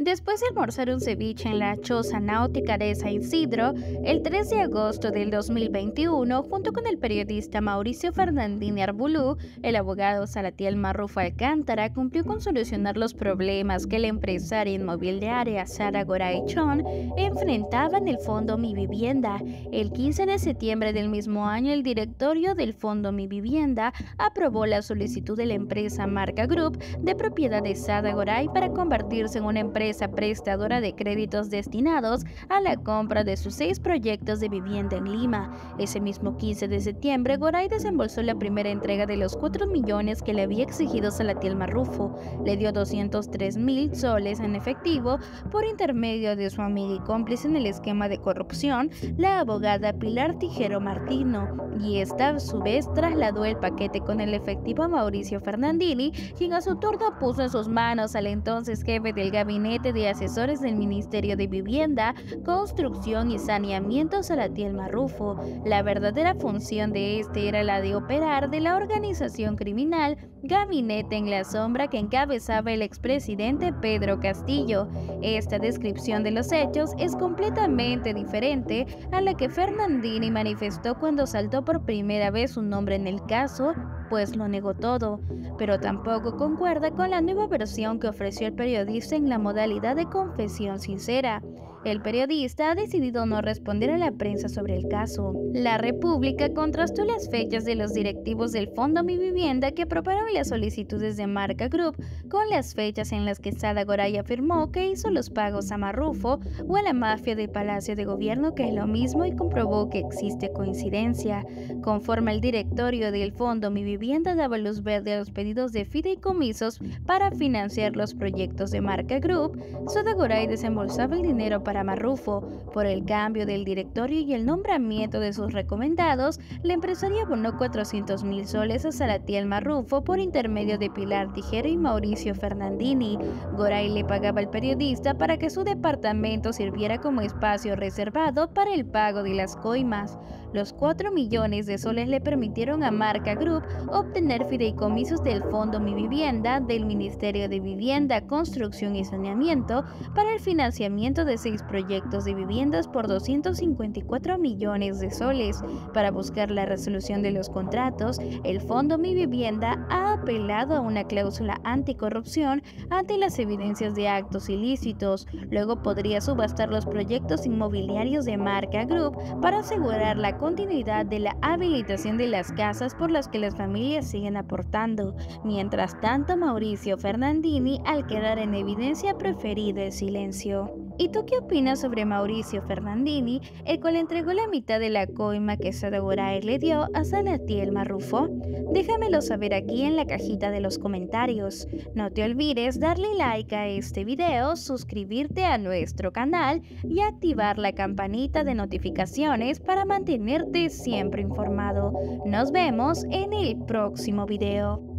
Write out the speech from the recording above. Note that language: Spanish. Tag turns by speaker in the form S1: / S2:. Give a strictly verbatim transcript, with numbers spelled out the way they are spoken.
S1: Después de almorzar un ceviche en la choza náutica de San Isidro, el tres de agosto del dos mil veintiuno, junto con el periodista Mauricio Fernandini Arbulú, el abogado Salatiel Marrufo Alcántara cumplió con solucionar los problemas que la empresaria inmobiliaria Sara Goray Chon enfrentaba en el Fondo Mi Vivienda. El quince de septiembre del mismo año, el directorio del Fondo Mi Vivienda aprobó la solicitud de la empresa Marca Group de propiedad de Sara Goray para convertirse en una empresa prestadora de créditos destinados a la compra de sus seis proyectos de vivienda en Lima. Ese mismo quince de septiembre, Goray desembolsó la primera entrega de los cuatro millones que le había exigido Salatiel Marrufo. Le dio doscientos tres mil soles en efectivo por intermedio de su amiga y cómplice en el esquema de corrupción, la abogada Pilar Tijero Martino, y esta a su vez trasladó el paquete con el efectivo a Mauricio Fernandini, quien a su turno puso en sus manos al entonces jefe del gabinete de asesores del Ministerio de Vivienda, Construcción y Saneamiento, Salatiel Marrufo. La verdadera función de este era la de operar de la organización criminal Gabinete en la Sombra que encabezaba el expresidente Pedro Castillo. Esta descripción de los hechos es completamente diferente a la que Fernandini manifestó cuando saltó por primera vez su nombre en el caso, pues lo negó todo, pero tampoco concuerda con la nueva versión que ofreció el periodista en la modalidad de confesión sincera. El periodista ha decidido no responder a la prensa sobre el caso. La República contrastó las fechas de los directivos del Fondo Mi Vivienda que aprobaron las solicitudes de Marca Group con las fechas en las que Sara Goray afirmó que hizo los pagos a Marrufo o a la mafia del Palacio de Gobierno, que es lo mismo, y comprobó que existe coincidencia. Conforme el directorio del Fondo Mi Vivienda daba luz verde a los pedidos de fideicomisos para financiar los proyectos de Marca Group, Sara Goray desembolsaba el dinero para Marrufo. Por el cambio del directorio y el nombramiento de sus recomendados, la empresaria abonó cuatrocientos mil soles a Salatiel Marrufo por intermedio de Pilar Tijero y Mauricio Fernandini. Goray le pagaba al periodista para que su departamento sirviera como espacio reservado para el pago de las coimas. Los cuatro millones de soles le permitieron a Marca Group obtener fideicomisos del Fondo Mi Vivienda, del Ministerio de Vivienda, Construcción y Saneamiento para el financiamiento de seis proyectos de viviendas por doscientos cincuenta y cuatro millones de soles. Para buscar la resolución de los contratos, el Fondo Mi Vivienda ha apelado a una cláusula anticorrupción ante las evidencias de actos ilícitos. Luego podría subastar los proyectos inmobiliarios de Marca Group para asegurar la continuidad de la habilitación de las casas por las que las familias siguen aportando. Mientras tanto, Mauricio Fernandini, al quedar en evidencia, ha preferido el silencio. ¿Y tú qué opinas sobre Mauricio Fernandini, el cual entregó la mitad de la coima que Sara Goray le dio a Salatiel Marrufo? Déjamelo saber aquí en la cajita de los comentarios. No te olvides darle like a este video, suscribirte a nuestro canal y activar la campanita de notificaciones para mantenerte siempre informado. Nos vemos en el próximo video.